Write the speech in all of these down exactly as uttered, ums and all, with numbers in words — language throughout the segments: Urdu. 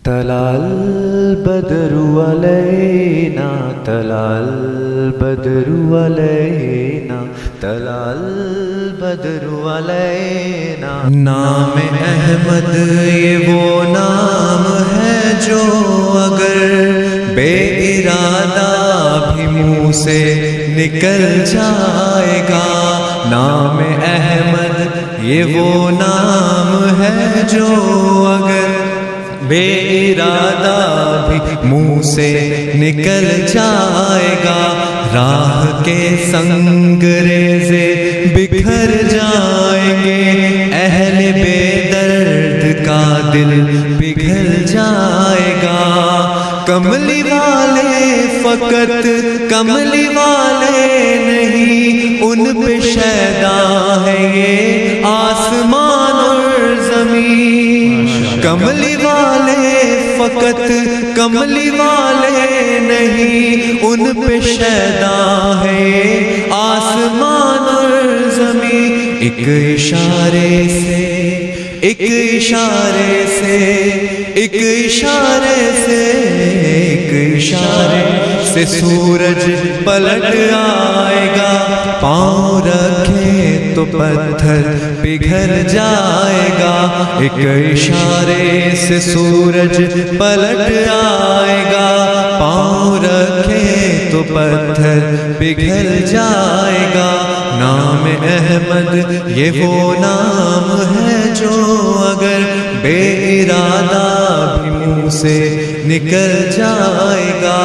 طلع البدر علينا طلع البدر علينا طلع البدر علينا. نام احمد یہ وہ نام ہے جو اگر بے ارادہ بھی منہ سے نکل جائے گا. نام احمد یہ وہ نام ہے جو اگر بے ارادہ بھی منہ سے نکل جائے گا. راہ کے سنگ ریزے بکھر جائیں گے. اہل بے درد کا دل پگھل جائے گا. کملی والے فقط کملی والے نہیں، ان پہ شیدا ہے یہ آسمان اور زمین. کملی والے فقط کملی والے نہیں، ان پہ شیدا ہے آسمان اور زمین. ایک اشارے سے ایک اشارے سے ایک اشارے سے ایک اشارے سے سورج پلٹ آئے گا. پاؤں رکھے تو پتھر پگھل جائے گا. ایک اشارے سے سورج پلٹ آئے گا. پاؤں رکھے تو پتھر پگھل جائے گا. نام احمد یہ وہ نام ہے جو اگر بے ارادہ بھی منہ سے نکل جائے گا.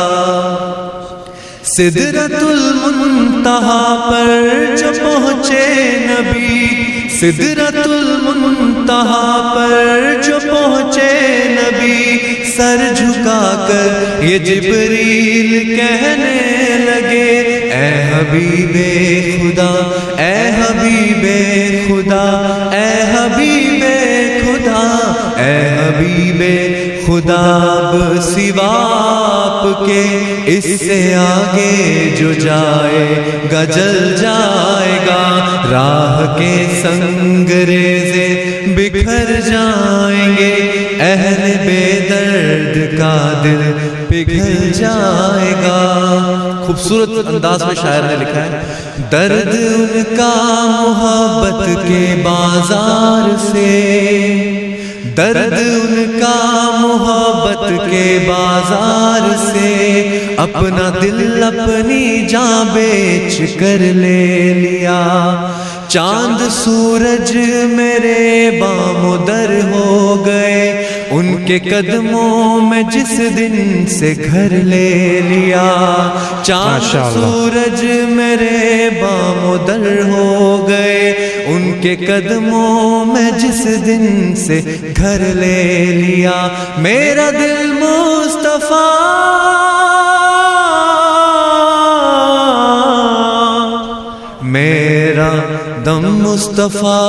سدرۃ المنتہا پر جو پہنچے نبی، سدرۃ المنتہا پر جو پہنچے نبی، سر جھکا کر یہ جبریل کہنے لگے اے حبیب خدا اے حبیب خدا اے حبیب خدا اے حبیب خدا. اب سوا آپ کے اس سے آگے جو جائے گا جل جائے گا. راہ کے سنگ ریزے بکھر جائیں گے. اہل بے درد کا دل پگھل جائے گا. خوبصورت انداز میں شاعر نے لکھا ہے، درد ان کا محبت کے بازار سے، درد ان کا محبت کے بازار سے، اپنا دل اپنی جاں بیچ کر لے لیا. چاند سورج میرے بام در ہو گئے، ان کے قدموں میں جس دن سے گھر لے لیا. چاند سورج میرے بام در ہو گئے، ان کے قدموں میں جس دن سے گھر لے لیا. میرا دل مصطفیٰ میرا دم مصطفیٰ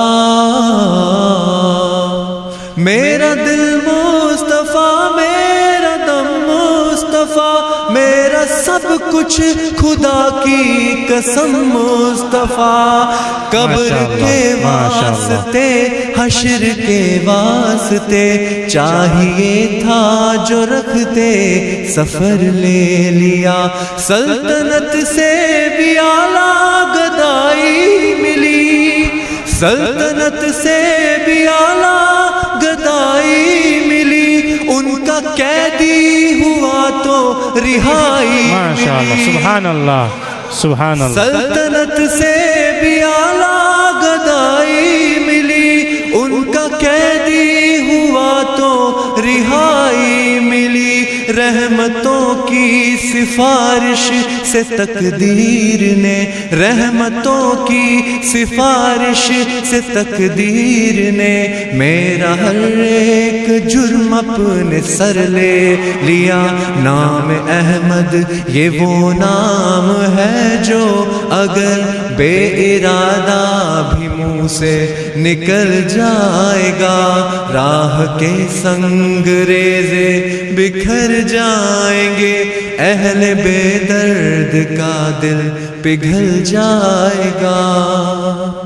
میرا دل مصطفیٰ میرا دم مصطفیٰ میرا سب کچھ خدا کی قسم مصطفیٰ. قبر کے واسطے حشر کے واسطے چاہیے تھا جو رکھتے سفر لے لیا. سلطنت سے بھی اعلیٰ گدائی ملی، سلطنت سے بھی اعلیٰ گدائی ملی. ان کا قیدی ہوا تو رہائی ملی. سبحان اللہ سبحان اللہ. سلطنت سے بھی اعلیٰ گدائی ملی، ان کا قیدی ہوا تو رہائی ملی. رحمتوں کی سفارش سے تقدیر نے، رحمتوں کی سفارش سے تقدیر نے میرا ہر ایک جرم اپنے سر لے لیا. نام احمد یہ وہ نام ہے جو اگر بے ارادہ بھی منہ سے نکل جائے گا. راہ کے سنگ ریزے بکھر جائیں گے، اہل بے درد کا دل پگھل جائے گا.